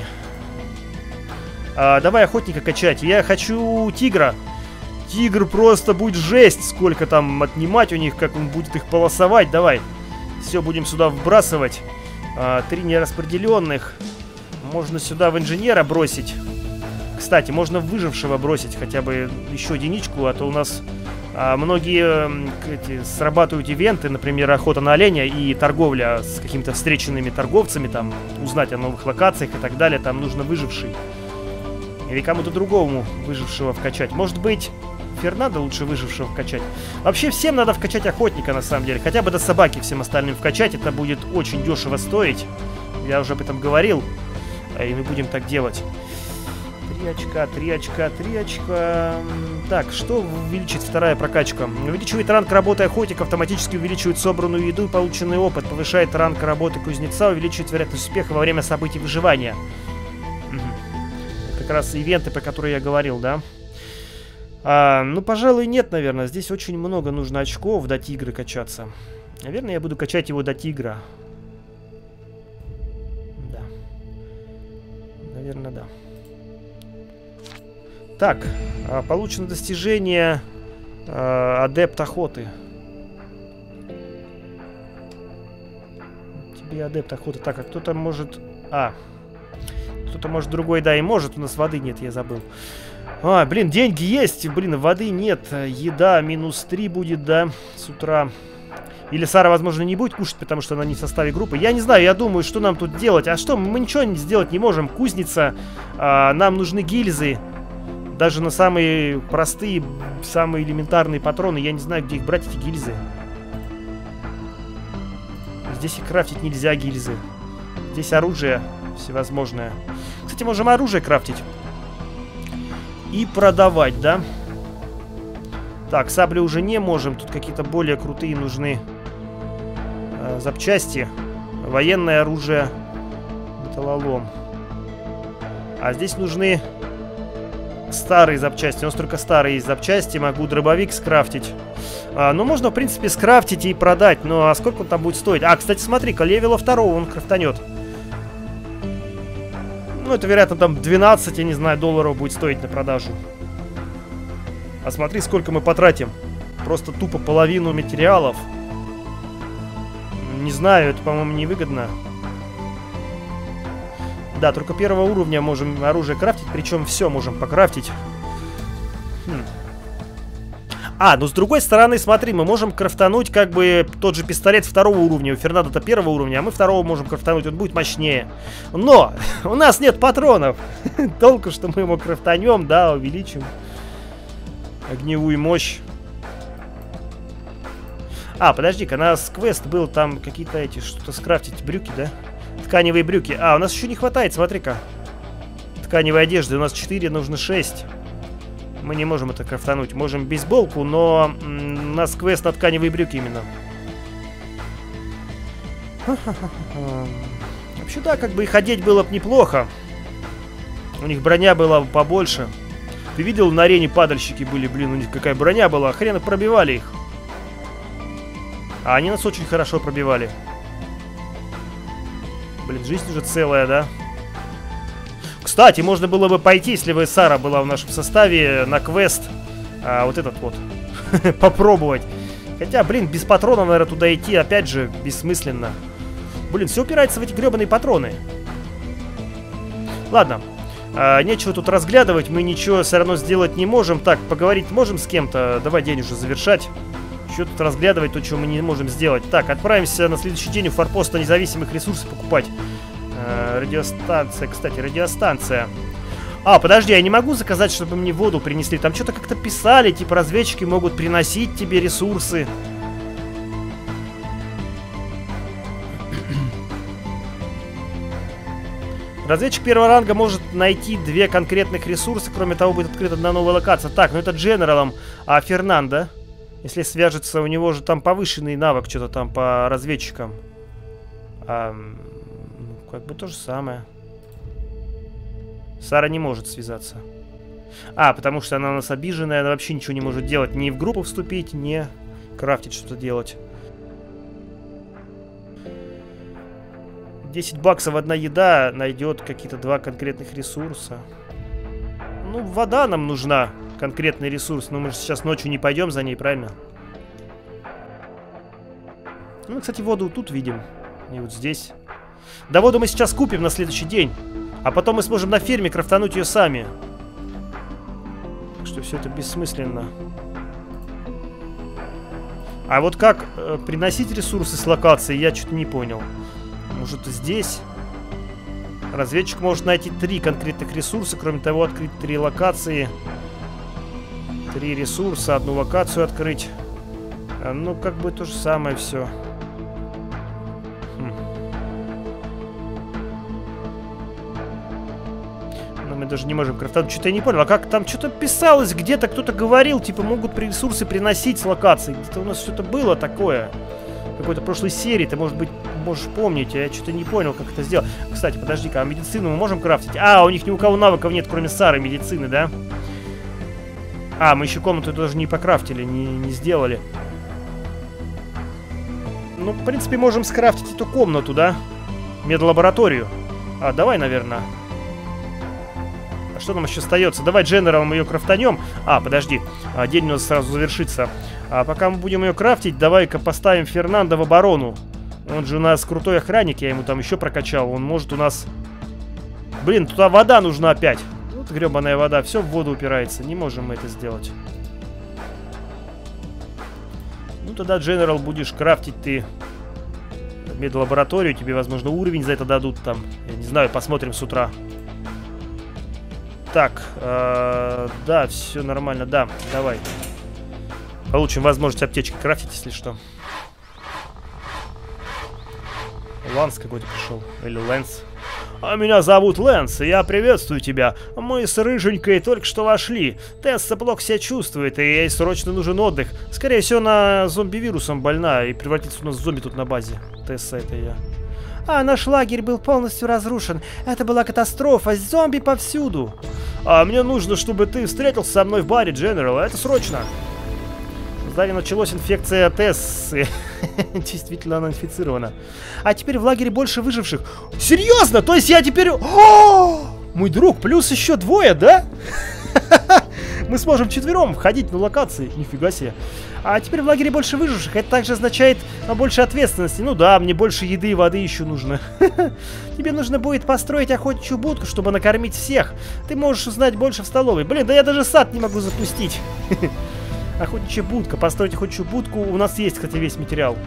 А, давай охотника качать, я хочу тигра. Тигр просто будет жесть, сколько там отнимать у них, как он будет их полосовать, давай. Все, будем сюда вбрасывать. А, три нераспределенных. Можно сюда в инженера бросить. Кстати, можно выжившего бросить хотя бы еще единичку, а то у нас а, многие эти, срабатывают ивенты, например, охота на оленя и торговля с какими-то встреченными торговцами, там, узнать о новых локациях и так далее, там нужно выживший. Или кому-то другому выжившего вкачать. Может быть, Фернандо лучше выжившего вкачать. Вообще всем надо вкачать охотника, на самом деле. Хотя бы до собаки всем остальным вкачать, это будет очень дешево стоить. Я уже об этом говорил, и мы будем так делать. Три очка, три очка, три очка. Так, что увеличит вторая прокачка? Увеличивает ранг работы охотника, автоматически увеличивает собранную еду и полученный опыт, повышает ранг работы кузнеца, увеличивает вероятность успеха во время событий выживания. Угу. Это как раз ивенты, про которые я говорил, да? А, ну, пожалуй, нет, наверное. Здесь очень много нужно очков до тигра качаться. Наверное, я буду качать его до тигра. Да. Наверное, да. Так, получено достижение э, адепт охоты. Тебе адепт охоты. Так, а кто-то может... А, кто-то может другой, да, и может. У нас воды нет, я забыл. А, блин, деньги есть, блин, воды нет. Еда минус три будет, да, с утра. Или Сара, возможно, не будет кушать, потому что она не в составе группы. Я не знаю, я думаю, что нам тут делать. А что, мы ничего сделать не можем. Кузница, э, нам нужны гильзы. Даже на самые простые, самые элементарные патроны. Я не знаю, где их брать, эти гильзы. Здесь и крафтить нельзя гильзы. Здесь оружие всевозможное. Кстати, можем оружие крафтить. И продавать, да? Так, сабли уже не можем. Тут какие-то более крутые нужны э, запчасти. Военное оружие. Металлолом. А здесь нужны... старые запчасти. У нас только старые есть запчасти. Могу дробовик скрафтить. А, ну, можно, в принципе, скрафтить и продать. Ну, а сколько он там будет стоить? А, кстати, смотри-ка, левела второго он крафтанет. Ну, это, вероятно, там двенадцать, я не знаю, долларов будет стоить на продажу. А смотри, сколько мы потратим. Просто тупо половину материалов. Не знаю, это, по-моему, невыгодно. Да, только первого уровня можем оружие крафтить, причем все можем покрафтить. Хм. А, ну с другой стороны, смотри, мы можем крафтануть как бы тот же пистолет второго уровня. У Фернандо-то первого уровня, а мы второго можем крафтануть, он будет мощнее. Но у нас нет патронов. Толку, что мы его крафтанем, да, увеличим огневую мощь. А, подожди-ка, у нас квест был там какие-то эти, что-то скрафтить, брюки, да? Тканевые брюки. А, у нас еще не хватает, смотри-ка. Тканевой одежды. У нас четыре, нужно шесть. Мы не можем это крафтануть. Можем бейсболку, но у нас квест на тканевые брюки именно. Вообще, да, как бы их одеть было бы неплохо. У них броня была побольше. Ты видел, на арене падальщики были, блин, у них какая броня была. Хрена пробивали их. А они нас очень хорошо пробивали. Блин, жизнь уже целая, да? Кстати, можно было бы пойти, если бы Сара была в нашем составе, на квест. А, вот этот вот. Попробовать. Хотя, блин, без патронов, наверное, туда идти, опять же, бессмысленно. Блин, все упирается в эти гребаные патроны. Ладно. А, нечего тут разглядывать, мы ничего все равно сделать не можем. Так, поговорить можем с кем-то? Давай день уже завершать. Что тут разглядывать, то, чего мы не можем сделать. Так, отправимся на следующий день у форпоста независимых ресурсов покупать. Э, радиостанция, кстати, радиостанция. А, подожди, я не могу заказать, чтобы мне воду принесли. Там что-то как-то писали, типа разведчики могут приносить тебе ресурсы. Разведчик первого ранга может найти две конкретных ресурса. Кроме того, будет открыта одна новая локация. Так, ну это Дженералом. А Фернандо? Если свяжется, у него же там повышенный навык, что-то там по разведчикам. А, как бы то же самое. Сара не может связаться. А, потому что она у нас обиженная, она вообще ничего не может делать. Ни в группу вступить, ни крафтить что-то делать. десять баксов одна еда найдет какие-то два конкретных ресурса. Ну, вода нам нужна. Конкретный ресурс. Но мы же сейчас ночью не пойдем за ней, правильно? Ну, кстати, воду тут видим. И вот здесь. Да, воду мы сейчас купим на следующий день. А потом мы сможем на ферме крафтануть ее сами. Так что все это бессмысленно. А вот как э, приносить ресурсы с локации, я что-то не понял. Может, здесь разведчик может найти три конкретных ресурса. Кроме того, открыть три локации. Три ресурса, одну локацию открыть. А, ну, как бы то же самое все. Хм. Но мы даже не можем крафтать. Что-то я не понял. А как там что-то писалось где-то, кто-то говорил, типа, могут ресурсы приносить с локации. Где-то у нас что-то было такое. В какой-то прошлой серии, ты, может быть, можешь помнить. Я что-то не понял, как это сделать. Кстати, подожди-ка, а медицину мы можем крафтить? А, у них ни у кого навыков нет, кроме Сары, медицины, да? А, мы еще комнату даже не покрафтили, не, не сделали. Ну, в принципе, можем скрафтить эту комнату, да? Медлабораторию. А, давай, наверное. А что нам еще остается? Давай Дженералом ее крафтанем. А, подожди. А, день у нас сразу завершится. А пока мы будем ее крафтить, давай-ка поставим Фернандо в оборону. Он же у нас крутой охранник, я ему там еще прокачал. Он может у нас... Блин, туда вода нужна опять. Вот гребаная вода, все в воду упирается. Не можем мы это сделать. Ну тогда, Дженерал, будешь крафтить ты медлабораторию. Тебе, возможно, уровень за это дадут там. Я не знаю, посмотрим с утра. Так, э, да, все нормально, да, давай. Получим возможность аптечки крафтить, если что. Ланс какой-то пришел. Или Лэнс. А меня зовут Лэнс, и я приветствую тебя. Мы с Рыженькой только что вошли. Тесса плохо себя чувствует, и ей срочно нужен отдых. Скорее всего, она зомби-вирусом больна и превратится у нас в зомби тут на базе. Тесса, это я. А наш лагерь был полностью разрушен. Это была катастрофа. Зомби повсюду. А мне нужно, чтобы ты встретился со мной в баре, Дженерал. Это срочно. В здании началась инфекция Тессы. Действительно, она инфицирована. А теперь в лагере больше выживших. Серьезно? То есть я теперь... О! Мой друг, плюс еще двое, да? Мы сможем четвером входить на локации. Нифига себе. А теперь в лагере больше выживших. Это также означает больше ответственности. Ну да, мне больше еды и воды еще нужно. Тебе нужно будет построить охотничью будку, чтобы накормить всех. Ты можешь узнать больше в столовой. Блин, да я даже сад не могу запустить. Охотничья будка. Построить охотничью будку. У нас есть, кстати, весь материал.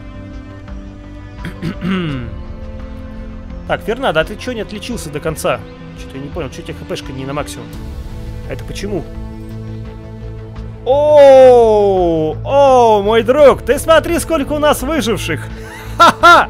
Так, Фернандо, а ты что не отличился до конца? Что-то я не понял, что у тебя хпшка не на максимум. А это почему? О, о, мой друг, ты смотри, сколько у нас выживших. Ха-ха!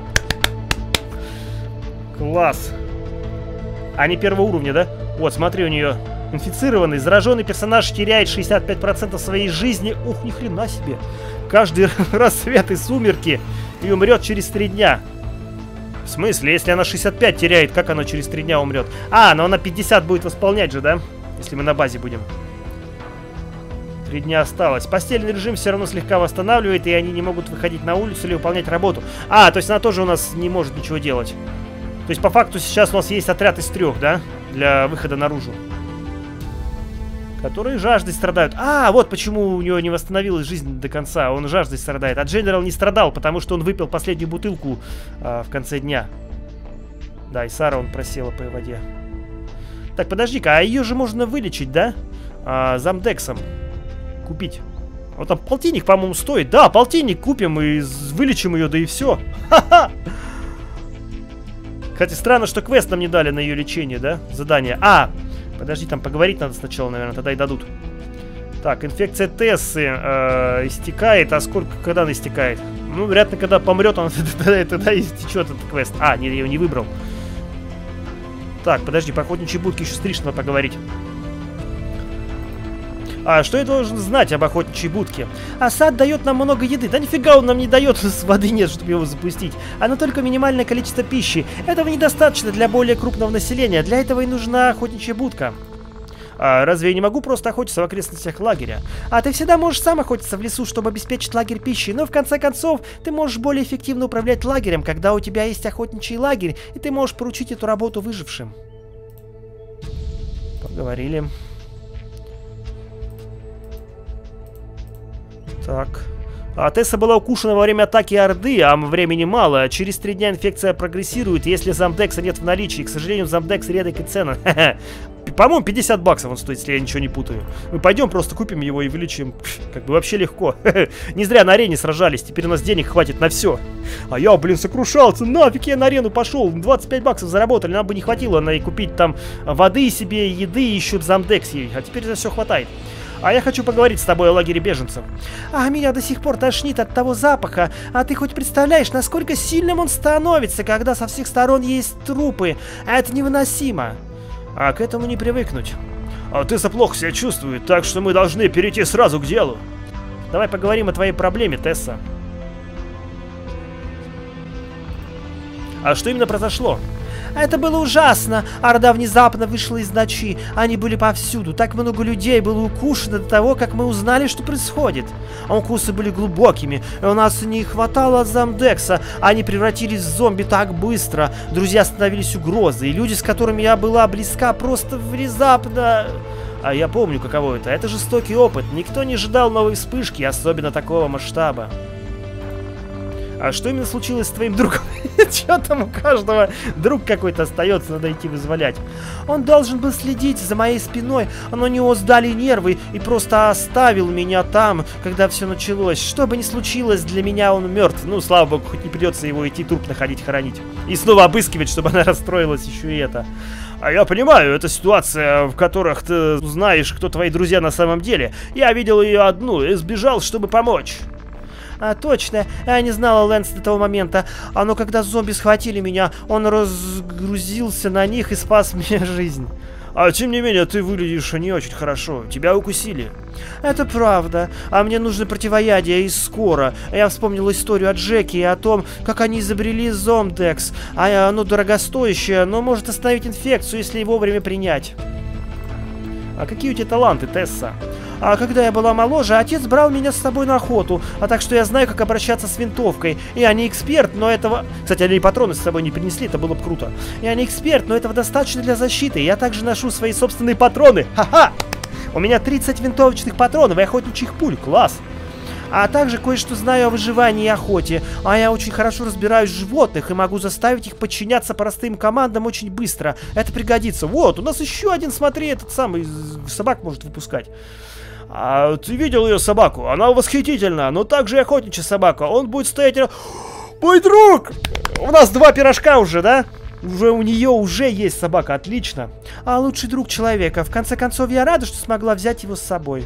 Класс. Они первого уровня, да? Вот, смотри, у нее инфицированный, зараженный персонаж теряет шестьдесят пять процентов своей жизни. Ух, ни хрена себе. Каждый рассвет и сумерки и умрет через три дня. В смысле, если она шестьдесят пять теряет, как она через три дня умрет? А, но она пятьдесят будет восполнять же, да? Если мы на базе будем. Три дня осталось. Постельный режим все равно слегка восстанавливает, и они не могут выходить на улицу или выполнять работу. А, то есть она тоже у нас не может ничего делать. То есть по факту сейчас у нас есть отряд из трех, да? Для выхода наружу. Которые жаждой страдают. А, вот почему у него не восстановилась жизнь до конца. Он жаждой страдает. А Дженерал не страдал, потому что он выпил последнюю бутылку а, в конце дня. Да, и Сара он просела по воде. Так, подожди-ка, а ее же можно вылечить, да? А, замдексом. Купить. Вот там полтинник, по-моему, стоит. Да, полтинник купим и вылечим ее, да и все. Ха-ха! Кстати, странно, что квест нам не дали на ее лечение, да? Задание. А! Подожди, там поговорить надо сначала, наверное, тогда и дадут. Так, инфекция Тессы э, истекает. А сколько, когда она истекает? Ну, вероятно, когда помрет, он тогда, тогда истечет этот квест. А, нет, я его не выбрал. Так, подожди, по охотничьей будке еще с Триш надо поговорить. А что я должен знать об охотничьей будке? Асад дает нам много еды. Да нифига он нам не дает, с воды нет, чтобы его запустить. Оно только минимальное количество пищи. Этого недостаточно для более крупного населения. Для этого и нужна охотничья будка. А разве я не могу просто охотиться в окрестностях лагеря? А ты всегда можешь сам охотиться в лесу, чтобы обеспечить лагерь пищей. Но в конце концов, ты можешь более эффективно управлять лагерем, когда у тебя есть охотничий лагерь, и ты можешь поручить эту работу выжившим. Поговорили. Так. А Тесса была укушена во время атаки Орды, а времени мало. Через три дня инфекция прогрессирует, если замдекса нет в наличии. К сожалению, замдекс редок и ценен. По-моему, пятьдесят баксов он стоит, если я ничего не путаю. Мы пойдем, просто купим его и вылечим. Как бы вообще легко. Не зря на арене сражались, теперь у нас денег хватит на все. А я, блин, сокрушался. Нафиг я на арену пошел. двадцать пять баксов заработали, нам бы не хватило на и купить там воды себе, еды и еще замдекс ей. А теперь за все хватает. А я хочу поговорить с тобой о лагере беженцев. А меня до сих пор тошнит от того запаха. А ты хоть представляешь, насколько сильным он становится, когда со всех сторон есть трупы? Это невыносимо. А к этому не привыкнуть. А Тесса плохо себя чувствует, так что мы должны перейти сразу к делу. Давай поговорим о твоей проблеме, Тесса. А что именно произошло? Это было ужасно. Орда внезапно вышла из ночи. Они были повсюду. Так много людей было укушено до того, как мы узнали, что происходит. А укусы были глубокими. И у нас не хватало замдекса. Они превратились в зомби так быстро. Друзья становились угрозой. И люди, с которыми я была близка, просто внезапно... А я помню, каково это. Это жестокий опыт. Никто не ожидал новой вспышки, особенно такого масштаба. А что именно случилось с твоим другом? Чё там у каждого друг какой-то остается, надо идти вызволять. Он должен был следить за моей спиной, но у него сдали нервы и просто оставил меня там, когда все началось. Что бы ни случилось, для меня он мертв. Ну, слава богу, хоть не придется его идти труп находить, хоронить. И снова обыскивать, чтобы она расстроилась, еще и это. А я понимаю, это ситуация, в которых ты знаешь, кто твои друзья на самом деле. Я видел ее одну и сбежал, чтобы помочь. А, точно, я не знала Лэнс до того момента. А но когда зомби схватили меня, он разгрузился на них и спас мне жизнь. А тем не менее, ты выглядишь не очень хорошо. Тебя укусили. Это правда. А мне нужно противоядие и скоро. Я вспомнил историю о Джеки и о том, как они изобрели зомдекс. А оно дорогостоящее, но может остановить инфекцию, если вовремя принять. А какие у тебя таланты, Тесса? А когда я была моложе, отец брал меня с собой на охоту, а так что я знаю, как обращаться с винтовкой. Я не эксперт, но этого... Кстати, они и патроны с собой не принесли, это было бы круто. Я не эксперт, но этого достаточно для защиты. Я также ношу свои собственные патроны. Ха-ха! У меня тридцать винтовочных патронов и охотничьих пуль. Класс! А также кое-что знаю о выживании и охоте. А я очень хорошо разбираюсь в животных и могу заставить их подчиняться простым командам очень быстро. Это пригодится. Вот, у нас еще один, смотри, этот самый собак может выпускать. А ты видел ее собаку? Она восхитительна, но также и охотничья собака. Он будет стоять... Мой друг! У нас два пирожка уже, да? Уже у нее уже есть собака, отлично. А лучший друг человека. В конце концов, я рада, что смогла взять его с собой.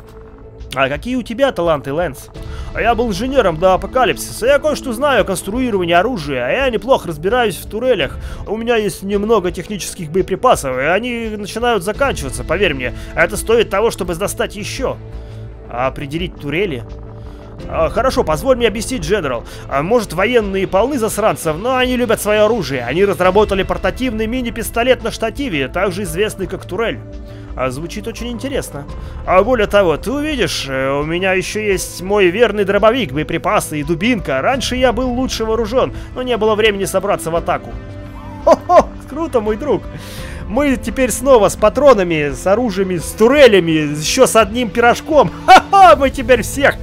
А какие у тебя таланты, Лэнс? А я был инженером до апокалипсиса. Я кое-что знаю о конструировании оружия, а я неплохо разбираюсь в турелях. У меня есть немного технических боеприпасов, и они начинают заканчиваться, поверь мне. Это стоит того, чтобы достать еще. А определить турели? А, хорошо, позволь мне объяснить, Дженерал. А, может, военные полны засранцев, но они любят свое оружие. Они разработали портативный мини-пистолет на штативе, также известный как турель. А звучит очень интересно. А более того, ты увидишь, у меня еще есть мой верный дробовик, боеприпасы и дубинка. Раньше я был лучше вооружен, но не было времени собраться в атаку. Хо-хо, круто, мой друг. Мы теперь снова с патронами, с оружиями, с турелями, еще с одним пирожком. Ха-ха, мы теперь всех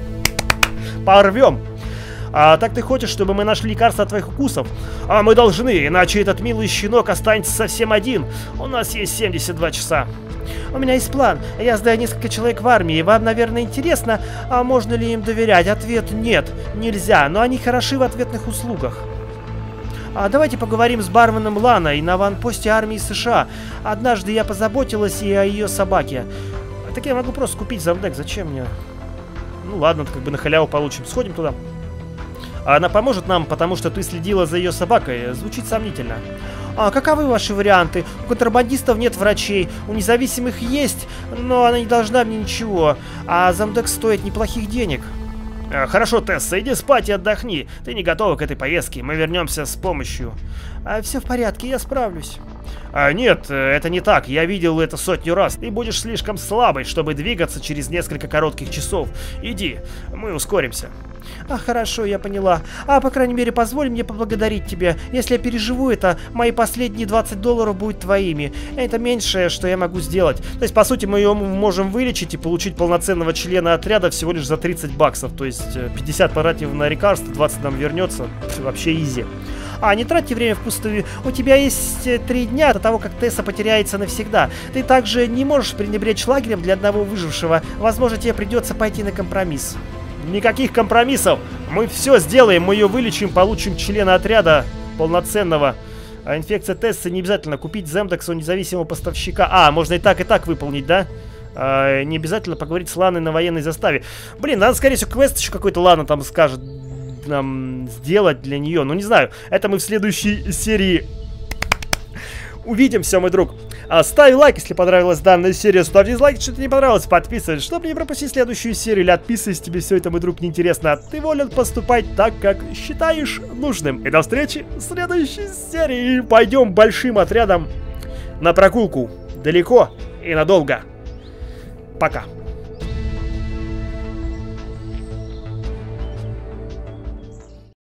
порвем. А так ты хочешь, чтобы мы нашли лекарство от твоих укусов? А мы должны, иначе этот милый щенок останется совсем один. У нас есть семьдесят два часа. У меня есть план. Я сдаю несколько человек в армии. Вам, наверное, интересно, а можно ли им доверять? Ответ нет, нельзя, но они хороши в ответных услугах. А давайте поговорим с барменом Ланой на ванпосте армии США. Однажды я позаботилась и о ее собаке. Так я могу просто купить замдек, зачем мне? Ну ладно, как бы на халяву получим. Сходим туда. А она поможет нам, потому что ты следила за ее собакой. Звучит сомнительно. А каковы ваши варианты? У контрабандистов нет врачей, у независимых есть, но она не должна мне ничего. А Земдекс стоит неплохих денег. Хорошо, Тесса, иди спать и отдохни. Ты не готова к этой поездке, мы вернемся с помощью. А, все в порядке, я справлюсь. А, нет, это не так, я видел это сотню раз. Ты будешь слишком слабой, чтобы двигаться через несколько коротких часов. Иди, мы ускоримся. А, хорошо, я поняла. А, по крайней мере, позволь мне поблагодарить тебя. Если я переживу это, мои последние двадцать долларов будут твоими. Это меньшее, что я могу сделать. То есть, по сути, мы ее можем вылечить и получить полноценного члена отряда всего лишь за тридцать баксов. То есть, пятьдесят потратив на лекарства, двадцать нам вернется. Вообще изи. А, не тратьте время впустую. У тебя есть три дня до того, как Тесса потеряется навсегда. Ты также не можешь пренебречь лагерем для одного выжившего. Возможно, тебе придется пойти на компромисс. Никаких компромиссов. Мы все сделаем, мы ее вылечим, получим члена отряда полноценного. А инфекция Тессы не обязательно купить Земдекс у независимого поставщика. А, можно и так, и так выполнить, да? А, не обязательно поговорить с Ланой на военной заставе. Блин, надо, скорее всего, квест еще какой-то Лана там скажет нам сделать для нее. Ну, не знаю. Это мы в следующей серии увидимся, мой друг. А, ставь лайк, если понравилась данная серия. Ставь дизлайк, если что-то не понравилось. Подписывайся, чтобы не пропустить следующую серию. Или отписывайся, если тебе все это, мой друг, неинтересно. Ты волен поступать так, как считаешь нужным. И до встречи в следующей серии. Пойдем большим отрядом на прогулку. Далеко и надолго. Пока.